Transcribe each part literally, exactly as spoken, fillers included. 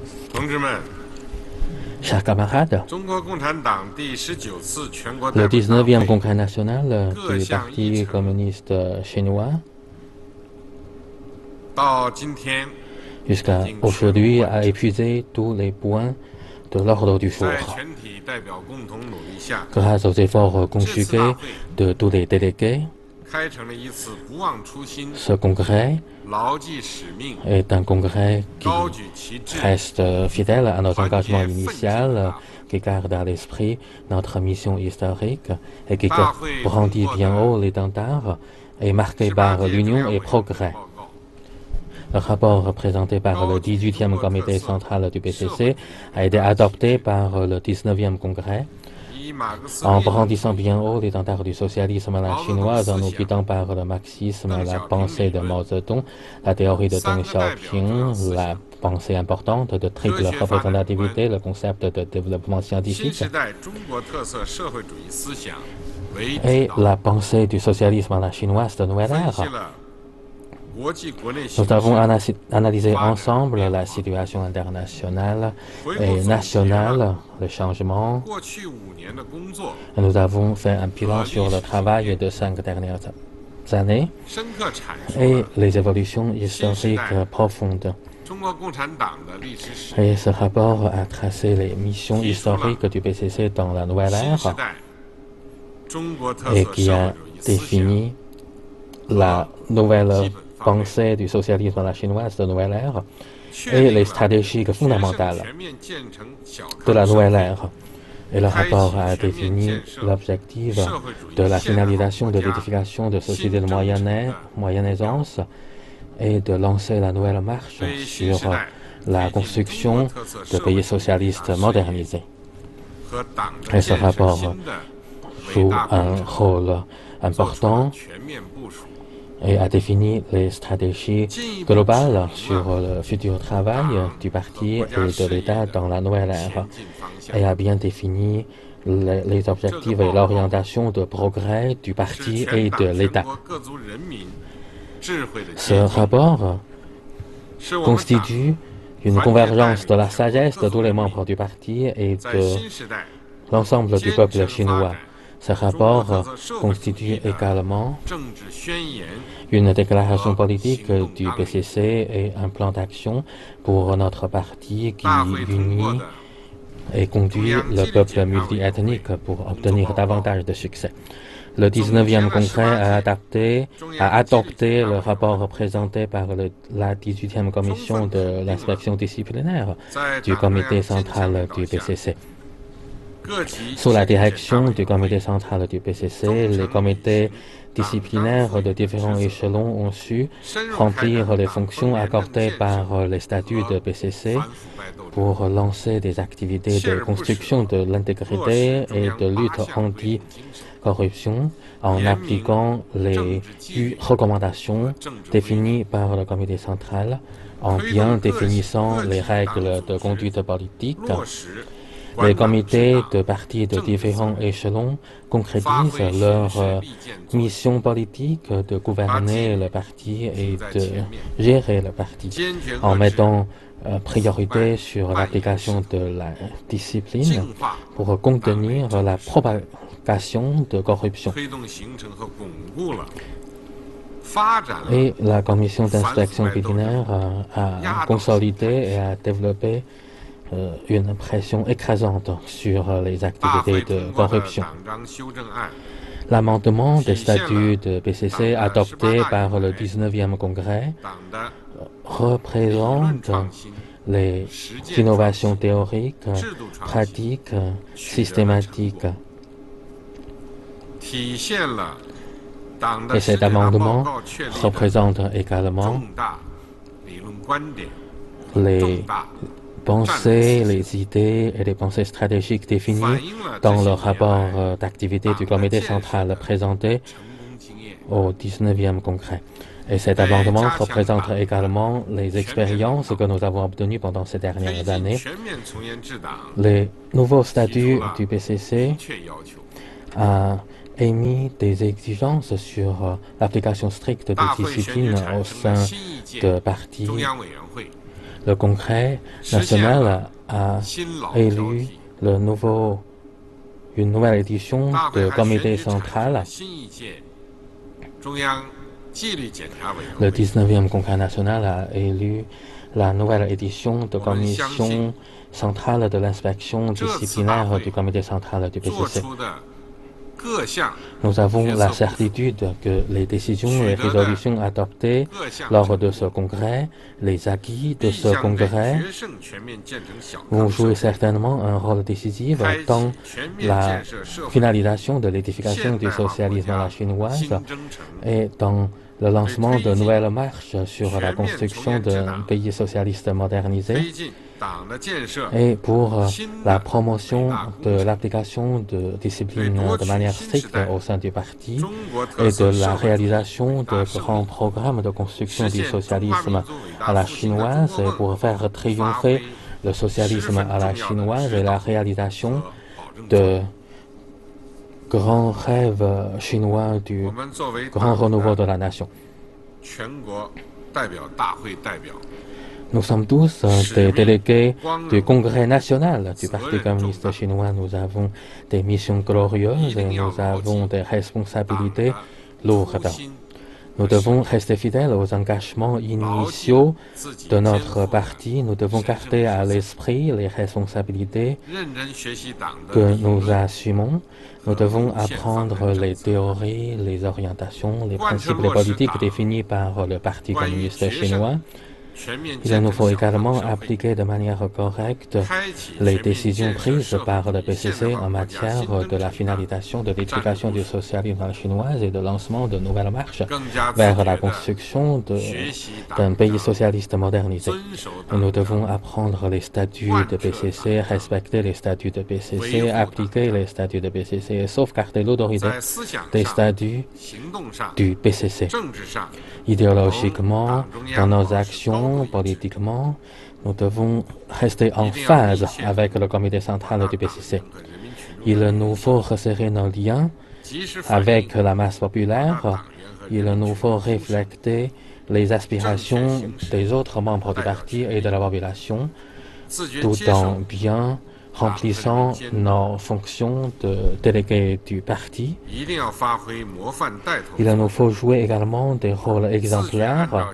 Chers camarades, le dix-neuvième congrès national du Parti communiste chinois, jusqu'à aujourd'hui, a épuisé tous les points de l'ordre du jour. Grâce aux efforts conjugués de tous les délégués, ce congrès est un congrès qui reste fidèle à notre engagement initial, qui garde à l'esprit notre mission historique et qui brandit bien haut l'étendard et marqué par l'union et progrès. Le rapport présenté par le dix-huitième comité central du P C C a été adopté par le dix-neuvième congrès en brandissant bien haut l'étendard du socialisme à la chinoise, en nous guidant par le marxisme, la pensée de Mao Zedong, la théorie de Deng Xiaoping, la pensée importante de triple représentativité, le concept de développement scientifique et la pensée du socialisme à la chinoise de nouvelle ère. Nous avons analysé ensemble la situation internationale et nationale, le changement. Et nous avons fait un bilan sur le travail de cinq dernières années et les évolutions historiques profondes. Et ce rapport a tracé les missions historiques du P C C dans la nouvelle ère et qui a défini la nouvelle pensée du socialisme à la chinoise de nouvelle ère et les stratégies fondamentales de la nouvelle ère. Et le rapport a défini l'objectif de la finalisation de l'édification de sociétés de moyenne, moyenne aisance et de lancer la nouvelle marche sur la construction de pays socialistes modernisés. Et ce rapport joue un rôle important et a défini les stratégies globales sur le futur travail du parti et de l'État dans la nouvelle ère, et a bien défini les, les objectifs et l'orientation de progrès du parti et de l'État. Ce rapport constitue une convergence de la sagesse de tous les membres du parti et de l'ensemble du peuple chinois. Ce rapport constitue également une déclaration politique du P C C et un plan d'action pour notre parti qui unit et conduit le peuple multiethnique pour obtenir davantage de succès. Le dix-neuvième congrès a adapté, a adopté le rapport présenté par le, la dix-huitième commission de l'inspection disciplinaire du comité central du P C C. Sous la direction du comité central du P C C, les comités disciplinaires de différents échelons ont su remplir les fonctions accordées par les statuts de P C C pour lancer des activités de construction de l'intégrité et de lutte anti-corruption en appliquant les recommandations définies par le comité central, en bien définissant les règles de conduite politique. Les comités de partis de différents échelons concrétisent leur euh, mission politique de gouverner le parti et de gérer le parti en mettant euh, priorité sur l'application de la discipline pour contenir la propagation de corruption. Et la commission d'inspection binaire a, a consolidé et a développé une pression écrasante sur les activités de corruption. L'amendement des statuts de P C C adopté par le dix-neuvième congrès représente les innovations théoriques, pratiques, systématiques. Et cet amendement représente également les pensées, les idées et les pensées stratégiques définies dans le rapport d'activité du comité central présenté au dix-neuvième congrès. Et cet amendement représente également les expériences que nous avons obtenues pendant ces dernières années. Les nouveaux statuts du P C C a émis des exigences sur l'application stricte des disciplines au sein de partis Le Congrès national a élu le nouveau, une nouvelle édition du comité central. Le dix-neuvième Congrès national a élu la nouvelle édition de commission centrale de l'inspection disciplinaire du comité central du P C C. Nous avons la certitude que les décisions et résolutions adoptées lors de ce congrès, les acquis de ce congrès, vont jouer certainement un rôle décisif dans la finalisation de l'édification du socialisme à la chinoise et dans le lancement de nouvelles marches sur la construction d'un pays socialiste modernisé et pour la promotion de l'application de disciplines de manière stricte au sein du parti et de la réalisation de grands programmes de construction du socialisme à la chinoise et pour faire triompher le socialisme à la chinoise et la réalisation de grands rêves chinois du grand renouveau de la nation. Nous sommes tous des délégués du Congrès national du Parti communiste chinois. Nous avons des missions glorieuses et nous avons des responsabilités lourdes. Nous devons rester fidèles aux engagements initiaux de notre parti. Nous devons garder à l'esprit les responsabilités que nous assumons. Nous devons apprendre les théories, les orientations, les principes, les politiques définis par le Parti communiste chinois. Il nous faut également appliquer de manière correcte les décisions prises par le P C C en matière de la finalisation de l'éducation du socialisme chinoise et de lancement de nouvelles marches vers la construction d'un pays socialiste modernisé. Nous devons apprendre les statuts de P C C, respecter les statuts de P C C, appliquer les statuts de P C C et sauvegarder l'autorité des statuts du P C C. Idéologiquement, dans nos actions, politiquement, nous devons rester en phase avec le comité central du P C C. Il nous faut resserrer nos liens avec la masse populaire. Il nous faut refléter les aspirations des autres membres du parti et de la population, tout en bien remplissant nos fonctions de délégués du parti. Il nous faut jouer également des rôles exemplaires,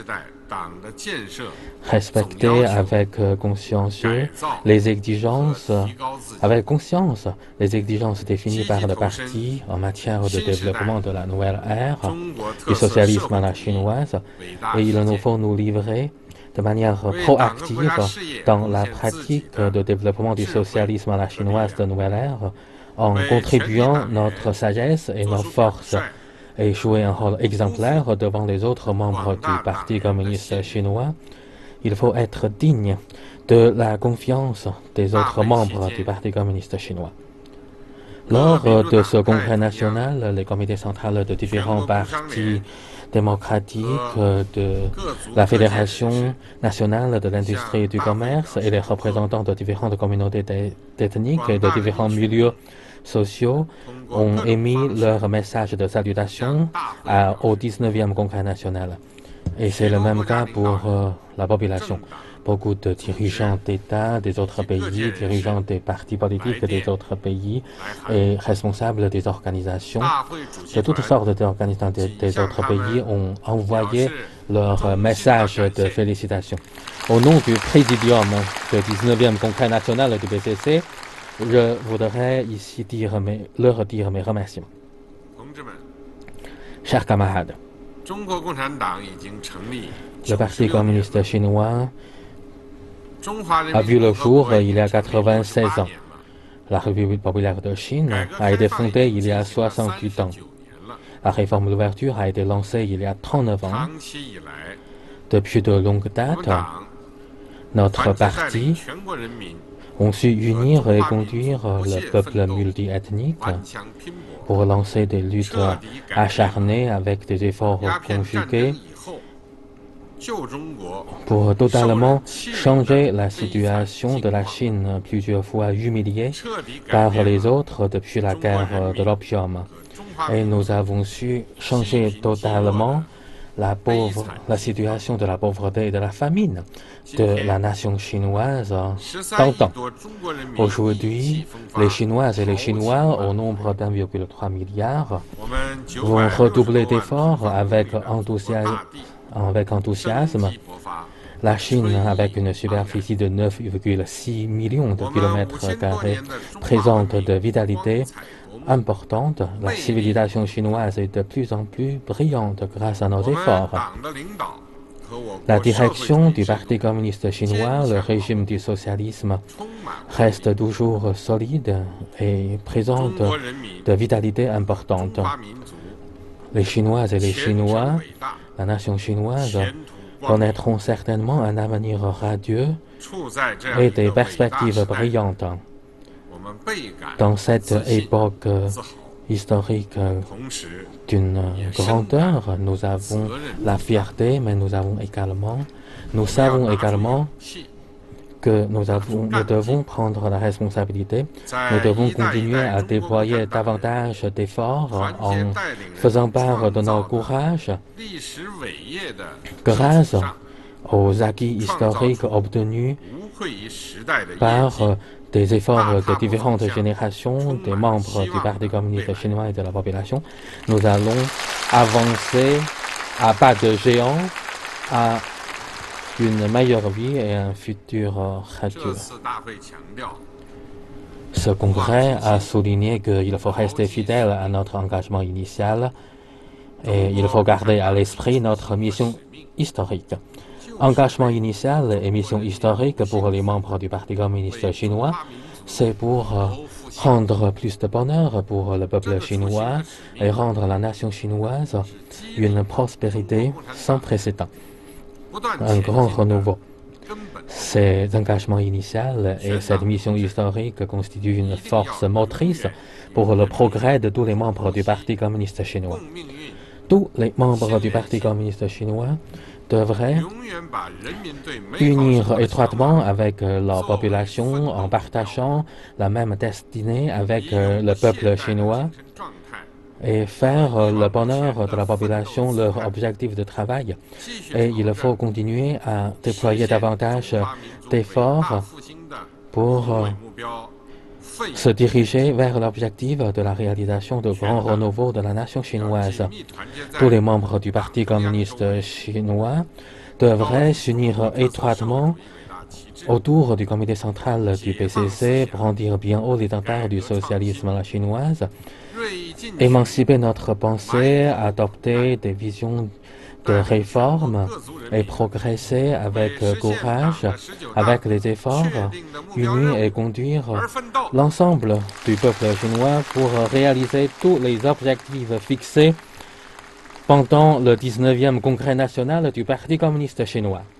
respecter avec conscience les exigences, avec conscience les exigences définies par le parti en matière de développement de la nouvelle ère du socialisme à la chinoise, et il nous faut nous livrer de manière proactive dans la pratique de développement du socialisme à la chinoise de nouvelle ère, en contribuant notre sagesse et nos forces, et jouer un rôle exemplaire devant les autres membres du Parti communiste chinois. Il faut être digne de la confiance des autres membres du Parti communiste chinois. Lors de ce congrès national, les comités centrales de différents partis démocratiques, de la Fédération nationale de l'industrie et du commerce et les représentants de différentes communautés ethniques et de différents milieux sociaux ont émis leur message de salutation à, au dix-neuvième Congrès national. Et c'est le même cas pour euh, la population. Beaucoup de dirigeants d'État des autres pays, dirigeants des partis politiques des autres pays et responsables des organisations, de toutes sortes d'organisations des, des autres pays ont envoyé leur message de félicitations. Au nom du présidium du dix-neuvième Congrès national du P C C, je voudrais ici dire mes, leur dire mes remerciements. Chers camarades, le Parti communiste chinois a vu le jour il y a quatre-vingt-seize ans. La République populaire de Chine a été fondée il y a soixante-huit ans. La réforme de l'ouverture a été lancée il y a trente-neuf ans. Depuis de longues dates, notre parti a su unir et conduire le peuple multiethnique pour lancer des luttes acharnées avec des efforts conjugués pour totalement changer la situation de la Chine, plusieurs fois humiliée par les autres depuis la guerre de l'opium. Et nous avons su changer totalement la, pauvre, la situation de la pauvreté et de la famine de la nation chinoise d'antan. Aujourd'hui, les Chinoises et les Chinois, au nombre d'un virgule trois milliard, vont redoubler d'efforts avec enthousiasme, avec enthousiasme. La Chine, avec une superficie de neuf virgule six millions de kilomètres carrés, présente de vitalité importante. La civilisation chinoise est de plus en plus brillante grâce à nos efforts. La direction du Parti communiste chinois, le régime du socialisme, reste toujours solide et présente de vitalité importante. Les Chinoises et les Chinois, la nation chinoise, connaîtront certainement un avenir radieux et des perspectives brillantes. Dans cette époque historique d'une grandeur, nous avons la fierté, mais nous avons également, nous savons également que nous, avons, nous devons prendre la responsabilité. Nous devons continuer à déployer davantage d'efforts en faisant part de notre courage grâce aux acquis historiques obtenus par des efforts de différentes générations des membres du Parti communiste chinois et de la population. Nous allons avancer à pas de géant à une meilleure vie et un futur radieux. Ce congrès a souligné qu'il faut rester fidèle à notre engagement initial et il faut garder à l'esprit notre mission historique. Engagement initial et mission historique pour les membres du Parti communiste chinois, c'est pour rendre plus de bonheur pour le peuple chinois et rendre la nation chinoise une prospérité sans précédent, un grand renouveau. Ces engagements initiaux et cette mission historique constituent une force motrice pour le progrès de tous les membres du Parti communiste chinois. Tous les membres du Parti communiste chinois devraient unir étroitement avec leur population en partageant la même destinée avec le peuple chinois et faire le bonheur de la population leur objectif de travail. Et il faut continuer à déployer davantage d'efforts pour se diriger vers l'objectif de la réalisation de grands renouveaux de la nation chinoise. Tous les membres du Parti communiste chinois devraient s'unir étroitement autour du comité central du P C C, brandir bien haut l'étendard du socialisme à la chinoise, émanciper notre pensée, adopter des visions de réforme et progresser avec courage, avec les efforts unis et conduire l'ensemble du peuple chinois pour réaliser tous les objectifs fixés pendant le dix-neuvième congrès national du Parti communiste chinois.